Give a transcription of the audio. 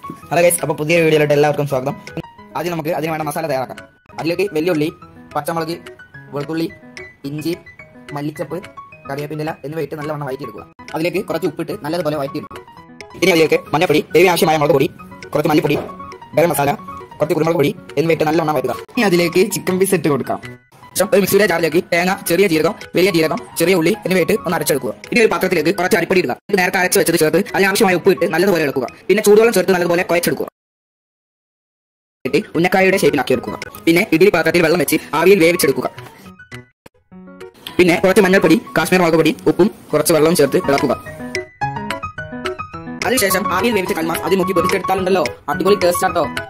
Hello guys, അപ്പോൾ പുതിയ വീഡിയോയിലോട്ട് എല്ലാവർക്കും സ്വാഗതം. ആദ്യം നമുക്ക് അതിന് വേണ്ട മസാല തയ്യാറാക്കാം. അതിലേക്ക് വെല്ലുള്ളി, പച്ചമുളക്, വെളുത്തുള്ളി, ഇഞ്ചി, മല്ലിച്ചപ്പ്, കറിവേപ്പില എന്നിവ ഇട്ട് നല്ലവണ്ണം വഴറ്റിയെടുക്കുക. അതിലേക്ക് കുറച്ച് ഉപ്പിട്ട് നല്ലതുപോലെ വഴറ്റിയെടുക്കുക. ഇനി അതിലേക്ക് മഞ്ഞപ്പൊടി, എരിവിന് ആവശ്യമായ മുളക് പൊടി, കുറച്ച് മല്ലിപ്പൊടി, ഗരം മസാല, കുറച്ച് കുരുമുളക് പൊടി എന്നിവ ഇട്ട് നല്ലവണ്ണം വഴറ്റുക. ഇനി അതിലേക്ക് ചിക്കൻ പീസ് ഇട്ട് കൊടുക്കാം. ശേഷം ഒരു മിക്സിയുടെ ജാറിലേക്ക് തേങ്ങ, ചെറിയ ജീരകം, വലിയ ജീരകം, ചെറിയ ഉള്ളി എന്നിവ ഇട്ട് ഒന്ന് അരച്ചെടുക്കുക. ഇനി ഒരു പാത്രത്തിലേക്ക് കുറച്ച് അരിപ്പൊടി ഇടുക. നേരത്തെ അരച്ച് വെച്ചത് ചേർത്ത് അതിനാവശ്യമായ ഉപ്പ് ഇട്ട് നല്ലതുപോലെ ഇളക്കുക. പിന്നെ ചൂടുവെള്ളം ചേർത്ത് നല്ലതുപോലെ കുഴച്ചെടുക്കുക. ഉന്നക്കായയുടെ ഷേപ്പിനാക്കി എടുക്കുക. പിന്നെ ഇഡ്ഡലി പാത്രത്തിൽ വെള്ളം വെച്ച് ആവിയിൽ വേവിച്ചെടുക്കുക. പിന്നെ കുറച്ച് മഞ്ഞൾപ്പൊടി, കാശ്മീർ മുളക് പൊടി, ഉപ്പും കുറച്ച് വെള്ളവും ചേർത്ത് ഇളക്കുക. അതിനുശേഷം ആവിയിൽ വേവിച്ച കൽമ അതിൽ മുക്കി പൊതിച്ചെടുത്താലുണ്ടല്ലോ അടിപൊളി ടേസ്റ്റ് ആട്ടോ.